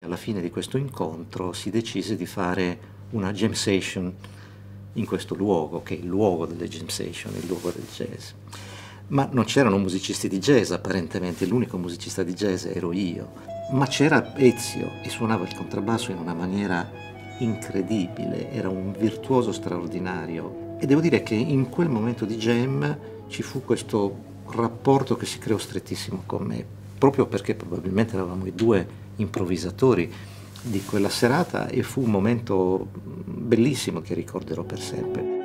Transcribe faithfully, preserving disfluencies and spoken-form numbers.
Alla fine di questo incontro si decise di fare una jam session in questo luogo, che è il luogo delle jam session, il luogo del jazz. Ma non c'erano musicisti di jazz apparentemente, l'unico musicista di jazz ero io. Ma c'era Ezio e suonava il contrabbasso in una maniera incredibile, era un virtuoso straordinario. E devo dire che in quel momento di jam ci fu questo rapporto che si creò strettissimo con me, proprio perché probabilmente eravamo i due improvvisatori di quella serata, e fu un momento bellissimo che ricorderò per sempre.